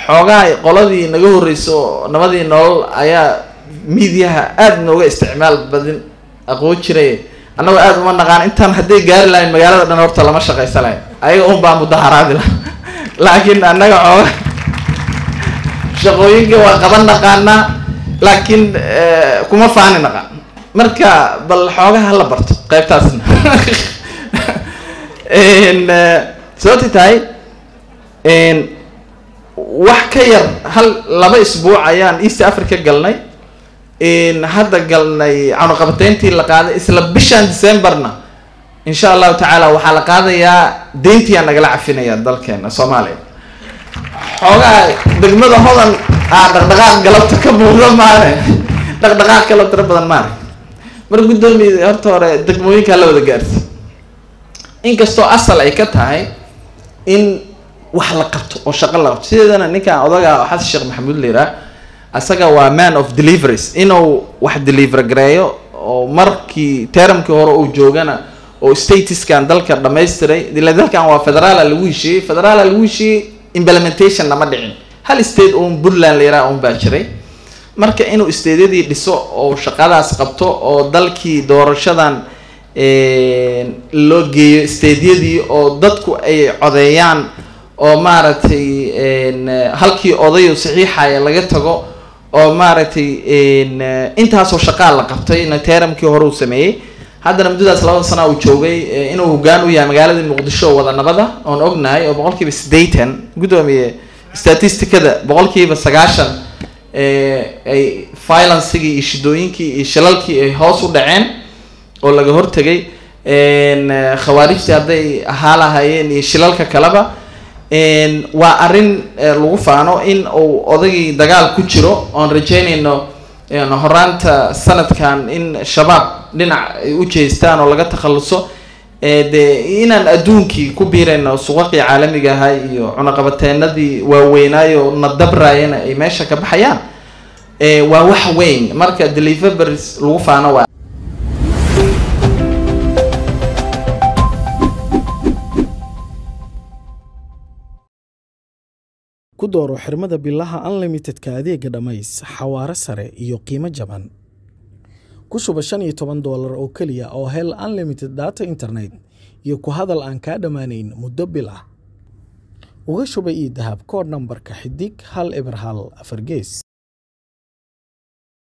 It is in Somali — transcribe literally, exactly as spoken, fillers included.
xoogaa qoladii naga horeyso nabadii nolol ayaa miidiyaha aad nooga isticmaal badan aqoon jiray annaga aad uma naqaan intaan hadday gaari lahayn magaalada dhan horta lama shaqaysan lahayn ayaga un baa mudaharaadi lahaa laakiin annaga xoogaa shaqooyinka waa qaban naqaanaa laakiin kuma faani naqaan marka bal xoogaha la barto qaybtaasna sababtay tahay wax ka yar hal laba isbuuc ayaan East Africa galnay hadda galnay cunaqabatayntii la qaaday isla bishan Decemberna insha Allah taala waxaa la qaadayaa deyntii aan nagala cafinaya dalkeena Soomaaliya xoogaa degmada hodan aa dhaqdhaqaaq galabta ka muuqda maane dhaqdhaqaaq kala tiro badan maane mar gudoomiye horta hore degmooyinka la wada gaartay inkastoo asal ay ka tahay in wax la qabto oo shaqo la qabto sidana ninka odaga Xasan Sheekh Maxamuud Leera asaga waa man of deliveries inuu wax deliver gareeyo oo markii termkii hore uu joogana oo statuskan dalka dhameystiray dilaa dalkan waa federaal lagu heshiiyay federaal lagu heshiiyay implementation lama dhicin hal state oo Puntland Leera oo baa jiray marka inuu stateedii dhiso oo shaqadaas qabto oo dalkii doorashadan ee loo geeyo stateedii oo dadku ay codeeyaan oo maaragtay een halkii odayo saxiixaya laga tago oo maaragtay een intaas oo shaqo la qabtay in teeramkii hore uu sameeyay haddana muddadaas laba sano uu joogay inuu hoggaan u yahay magaalada Muqdisho wada nabada oo ognahay oo boqolkiiba siddeetan gudoomiye statistikada boqolkiiba sagaashan ee ay violence-gii iyo shidooyinkii iyo shilalkii ay hoos u dhaceen oo laga hortagay een khawaarijta haday ahaa lahaayeen iyo shilalka kaleba een waa arin lagu faano in uu odagii dagaal ku jiro oon rajeynayno in horaanta sanadkan in shabaab dhinac ay u jeestaan oo laga takhaluso ee inaan adduunkii ku biirayno suuqii caalamiga ah iyo cunaqabateennadii waaweynaayo nadabraayana ay meesha ka baxayaan ee waa wax weyn marka deliveries lagu faano waa ku dooro xirmada billaha unlimited-ka adeega dhamays xawaare sare iyo qiimo jaban ku shuba shan iyo toban doolar oo kaliya oo hel unlimited data internet iyo ku hadal aan ka dhamaanayn muddo bil ah uga shuba ii dahab kood nambarka xidig hal eber hal afar gees.